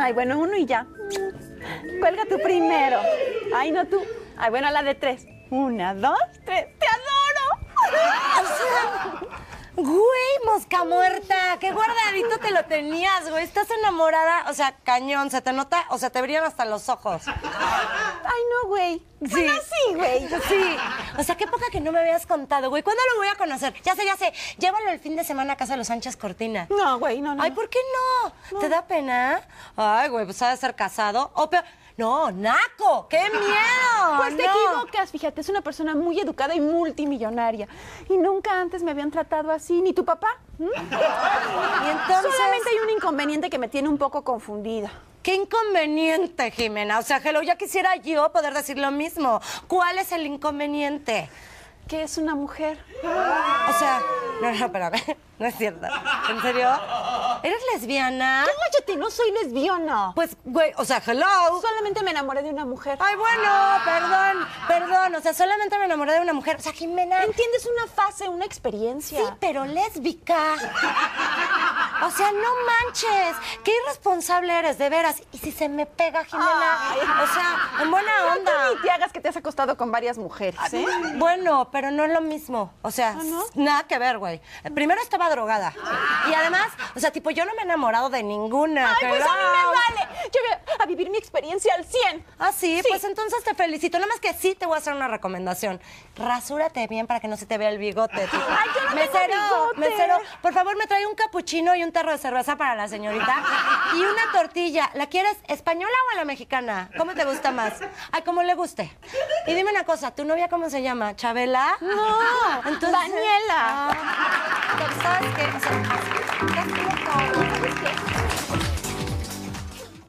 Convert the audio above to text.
Ay, bueno, uno y ya. Cuelga tú primero. Ay, no tú. Ay, bueno, la de 3. 1, 2, 3. ¡Te adoro! Güey, mosca muerta, qué guardadito te lo tenías, güey. Estás enamorada, o sea, cañón, se te nota, o sea, te brillan hasta los ojos. Ay, no, güey. Sí. Bueno, sí, güey. Sí. O sea, qué poca que no me habías contado, güey. ¿Cuándo lo voy a conocer? Ya sé, ya sé. Llévalo el fin de semana a casa de los Sánchez Cortina. No, güey, no. Ay, ¿por qué no? ¿Te da pena? Ay, güey, pues ha de ser casado. O peor... No, naco, qué miedo. Pues te equivocas, fíjate, es una persona muy educada y multimillonaria. Y nunca antes me habían tratado así, ni tu papá. Y entonces... Solamente hay un inconveniente que me tiene un poco confundida. Qué inconveniente, Jimena. O sea, hello, ya quisiera yo poder decir lo mismo. ¿Cuál es el inconveniente? Que es una mujer. O sea, no, espérame, no es cierto. ¿En serio? ¿Eres lesbiana? Cállate, no soy lesbiana. Pues, güey, o sea, hello. Solamente me enamoré de una mujer. Ay, bueno, perdón. O sea, solamente me enamoré de una mujer. O sea, Jimena... ¿Entiendes? Una fase, una experiencia. Sí, pero lésbica. O sea, no manches. Qué irresponsable eres, de veras. ¿Y si se me pega, Jimena? Ay. O sea, en buena No, onda. tú ni te hagas que te has acostado con varias mujeres, ¿eh? Bueno, pero no es lo mismo. O sea, ¿no? nada que ver, güey. Primero estaba drogada. Y además, o sea, tipo, yo no me he enamorado de ninguna. Ay, pues a mí me vale. Yo voy a vivir mi experiencia al 100. Ah, ¿sí? Sí. Pues entonces te felicito. Nada más que sí te voy a hacer una recomendación. Rasúrate bien para que no se te vea el bigote. Tipo. Ay, yo no tengo bigote. Mesero, por favor, me trae un capuchino y un tarro de cerveza para la señorita. Y una tortilla. ¿La quieres española o a la mexicana? ¿Cómo te gusta más? Ay, como le guste. Y dime una cosa, ¿tu novia cómo se llama? ¿Chabela? No, Daniela. ¿Sabes qué? O sea,